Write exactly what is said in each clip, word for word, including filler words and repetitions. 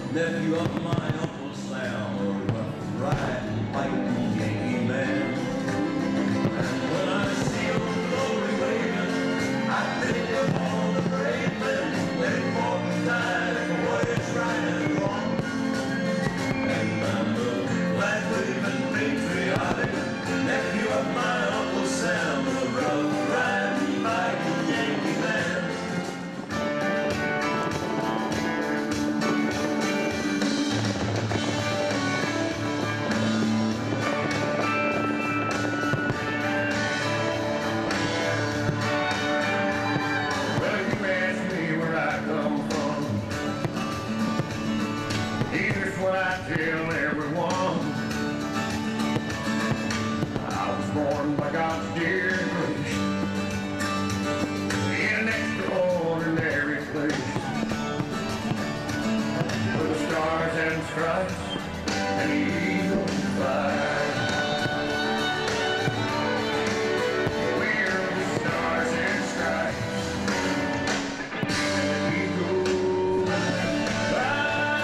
nephew of my Uncle Sam, a rough riding, fighting Yankee man. And when I see old glory waving, I think of all the brave men that fought and died for what is right and wrong. And I'm a flag-waving, patriotic nephew of my Uncle Sam, a rough riding, fighting Yankee man. What I tell everyone, I was born by God's dear grace in an extraordinary place, with the stars and stripes and eagles fly. We're the stars and stripes and the eagles fly.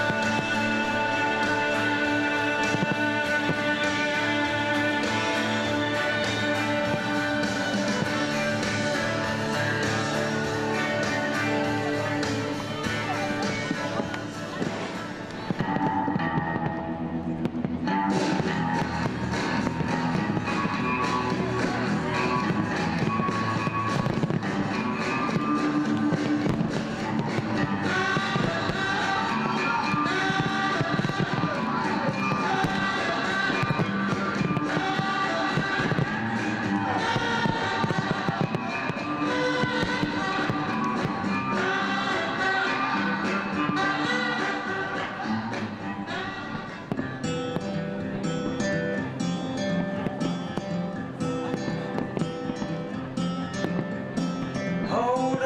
Hold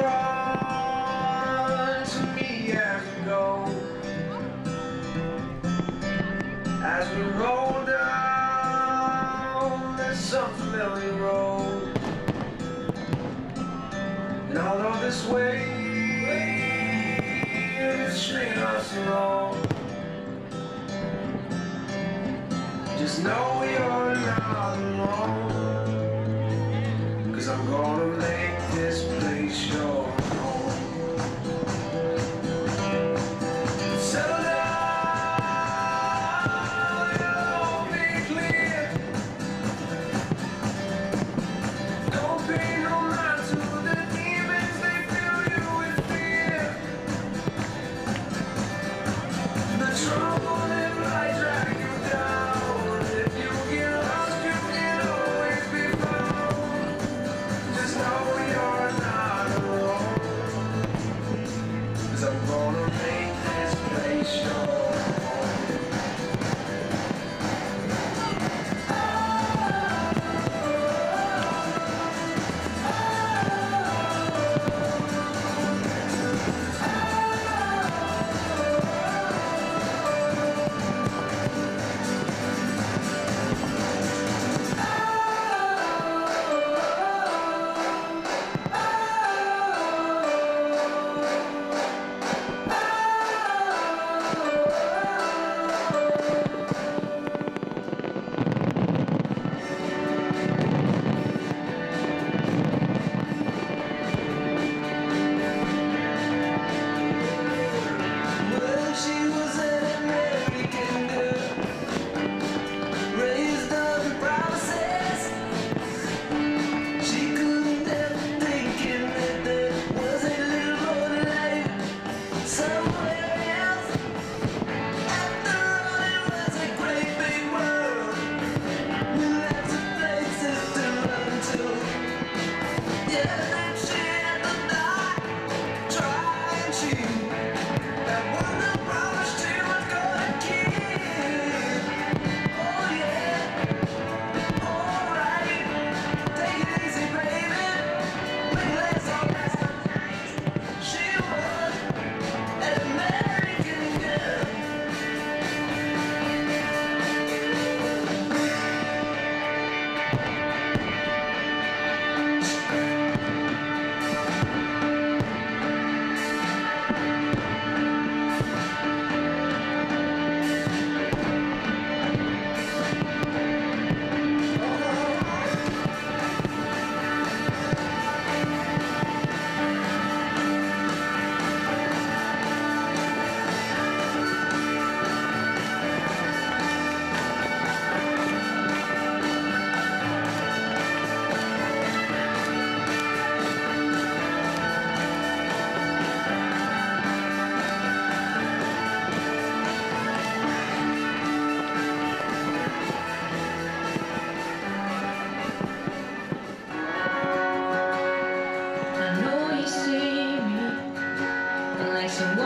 on to me as we go, as we roll down this unfamiliar road. And although this way is stringing us along, just know you're not alone, 'cause I'm gonna make this place your home. Settle down, it'll all be clear. Don't pay no mind to the demons, they fill you with fear. The trouble that might drag you down, if you get lost you can always be found. Just know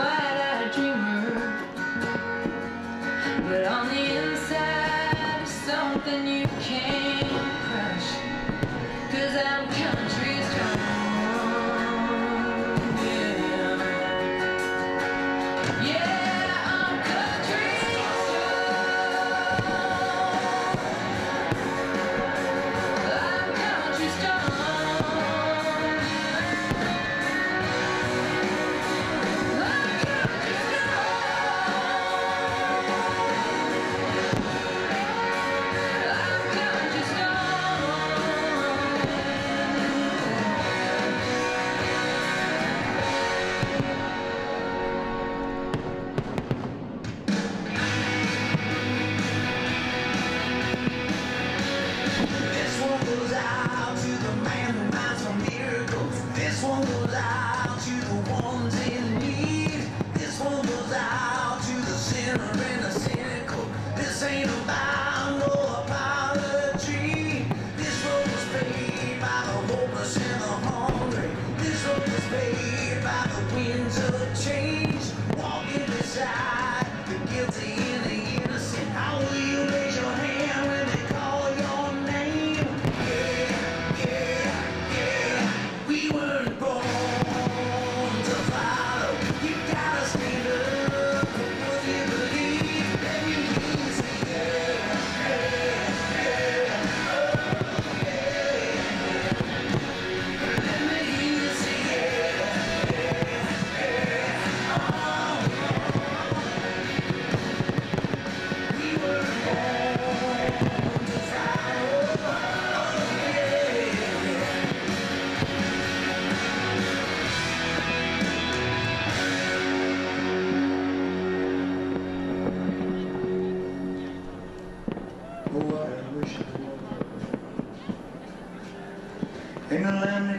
wide-eyed dreamer, but on the inside is something you can't crush, 'cause I'm country strong. This one goes out to the ones in need. This one goes out to the sinner and the cynical. This ain't about no apology. This road was paid by the hopeless and the hungry. This road was paid by the winds of change. Walking beside the guilty and the innocent. How will you raise your hand when they call your name? Yeah, yeah, yeah. We weren't born to follow. You gotta stand up for what you believe. Let me hear you say yeah, yeah, yeah, oh, yeah. Let me hear you say yeah, yeah, yeah, oh. We weren't born to follow, oh, yeah. Oh, I wish I was in the land